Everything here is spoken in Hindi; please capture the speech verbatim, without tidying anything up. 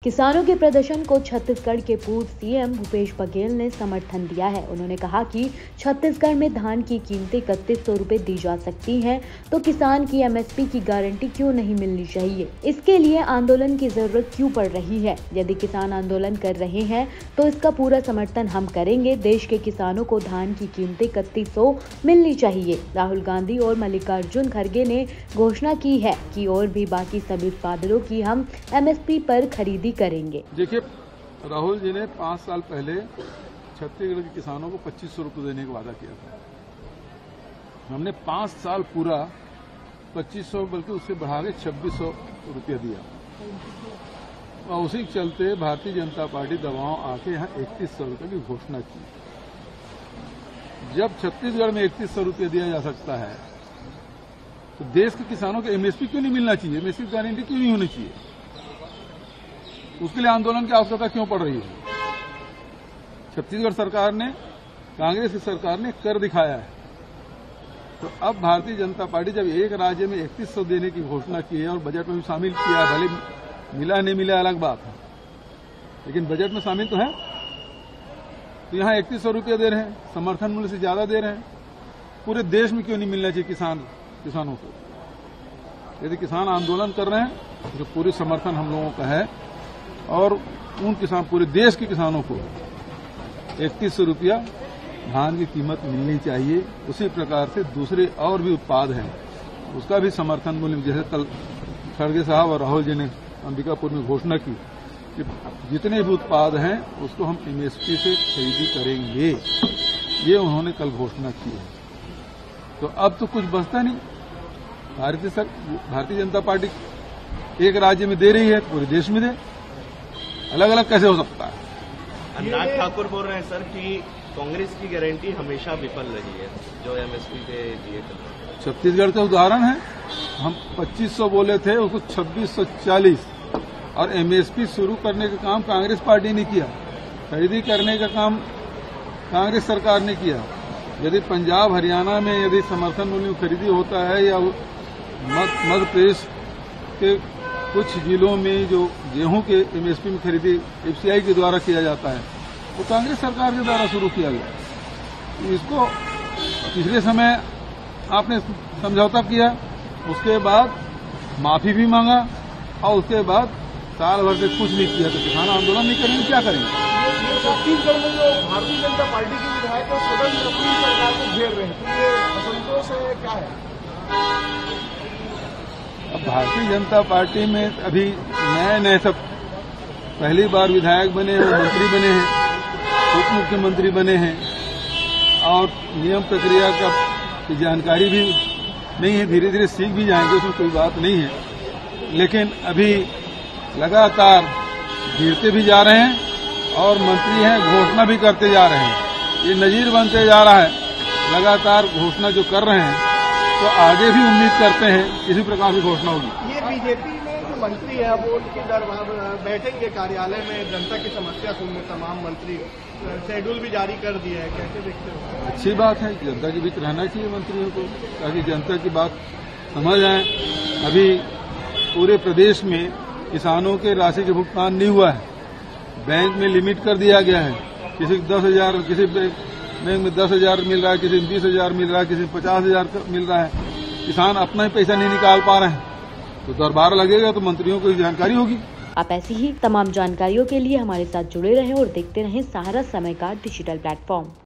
किसानों के प्रदर्शन को छत्तीसगढ़ के पूर्व सीएम भूपेश बघेल ने समर्थन दिया है। उन्होंने कहा कि छत्तीसगढ़ में धान की कीमतें इकतीस सौ रुपए दी जा सकती हैं, तो किसान की एमएसपी की गारंटी क्यों नहीं मिलनी चाहिए? इसके लिए आंदोलन की जरूरत क्यों पड़ रही है? यदि किसान आंदोलन कर रहे हैं तो इसका पूरा समर्थन हम करेंगे। देश के किसानों को धान की कीमतें इकतीस सौ मिलनी चाहिए। राहुल गांधी और मल्लिकार्जुन खड़गे ने घोषणा की है कि और भी बाकी सभी उत्पादों की हम एमएसपी पर खरीदी करेंगे। देखिए, राहुल जी ने पाँच साल पहले छत्तीसगढ़ के किसानों को पच्चीस सौ रुपये देने का वादा किया था। हमने पाँच साल पूरा पच्चीस सौ बल्कि उससे बढ़ा के छब्बीस सौ रुपया दिया और उसी के चलते भारतीय जनता पार्टी दबाव आके यहाँ इकतीस सौ रुपये की घोषणा की। जब छत्तीसगढ़ में इकतीस सौ रुपये दिया जा सकता है तो देश के किसानों को एमएसपी क्यों नहीं मिलना चाहिए? एमएसपी की गारंटी क्यों नहीं होनी चाहिए? उसके लिए आंदोलन की आवश्यकता क्यों पड़ रही है? छत्तीसगढ़ सरकार ने, कांग्रेस की सरकार ने कर दिखाया है। तो अब भारतीय जनता पार्टी जब एक राज्य में इकतीस सौ देने की घोषणा की है और बजट में भी शामिल किया है, भले मिला नहीं मिला अलग बात है, लेकिन बजट में शामिल तो है। तो यहाँ इकतीस सौ रुपये दे रहे हैं, समर्थन मूल्य से ज्यादा दे रहे हैं। पूरे देश में क्यों नहीं मिलना चाहिए किसान किसानों को? यदि किसान आंदोलन कर रहे हैं तो पूरी समर्थन हम लोगों का है और उन किसान पूरे देश के किसानों को इकतीस सौ रुपया धान की कीमत मिलनी चाहिए। उसी प्रकार से दूसरे और भी उत्पाद हैं, उसका भी समर्थन मूल्य, जैसे कल खड़गे साहब और राहुल जी ने अंबिकापुर में घोषणा की कि जितने भी उत्पाद हैं उसको हम एमएसपी से खरीदी करेंगे, ये उन्होंने कल घोषणा की है। तो अब तो कुछ बचता नहीं। भारतीय सर भारतीय जनता पार्टी एक राज्य में दे रही है, पूरे देश में दे, अलग अलग कैसे हो सकता है? अनुराग ठाकुर बोल रहे हैं सर कि कांग्रेस की गारंटी हमेशा विफल रही है जो एमएसपी पे दिए थे। छत्तीसगढ़ का उदाहरण है, हम पच्चीस सौ बोले थे, उसको छब्बीस सौ चालीस, और एमएसपी शुरू करने का काम कांग्रेस पार्टी ने किया, खरीदी करने का काम कांग्रेस सरकार ने किया। यदि पंजाब हरियाणा में यदि समर्थन मूल्य खरीदी होता है या मध्य प्रदेश के कुछ जिलों में जो गेहूं के एमएसपी में खरीदी एफसीआई के द्वारा किया जाता है, वो तो कांग्रेस सरकार के द्वारा शुरू किया गया। इसको पिछले समय आपने समझौता किया, उसके बाद माफी भी मांगा और उसके बाद साल भर से कुछ नहीं किया। तो किसान आंदोलन नहीं करेंगे, क्या करेंगे? छत्तीसगढ़ में जो भारतीय जनता पार्टी के विधायक सदन में अपनी सरकार को घेर रहे हैं, तो ये असंतोष है, क्या है? अब भारतीय जनता पार्टी में अभी नए नए सब पहली बार विधायक बने हैं, मंत्री बने हैं, उप मुख्यमंत्री बने हैं और नियम प्रक्रिया का की जानकारी भी नहीं है। धीरे धीरे सीख भी जाएंगे, उसमें कोई बात नहीं है। लेकिन अभी लगातार गिरते भी जा रहे हैं और मंत्री हैं, घोषणा भी करते जा रहे हैं। ये नजीर बनते जा रहा है। लगातार घोषणा जो कर रहे हैं तो आगे भी उम्मीद करते हैं इसी प्रकार की घोषणा होगी। ये बीजेपी में जो मंत्री है वो उनके दरबार बैठेंगे कार्यालय में, जनता की समस्या सुनने तमाम मंत्री, शेड्यूल भी जारी कर दिया है, कैसे देखते हो? अच्छी बात है, जनता के बीच रहना चाहिए मंत्रियों को, ताकि जनता की बात समझ आए। अभी पूरे प्रदेश में किसानों के राशि के भुगतान नहीं हुआ है, बैंक में लिमिट कर दिया गया है। किसी को दस हजार किसी बैंक में दस हजार मिल रहा है, किसी में बीस हजार मिल रहा है, किसी में पचास हजार मिल रहा है। किसान अपना ही पैसा नहीं निकाल पा रहे हैं, तो दरबार लगेगा तो मंत्रियों को जानकारी होगी। आप ऐसी ही तमाम जानकारियों के लिए हमारे साथ जुड़े रहें और देखते रहें सहारा समय का डिजिटल प्लेटफॉर्म।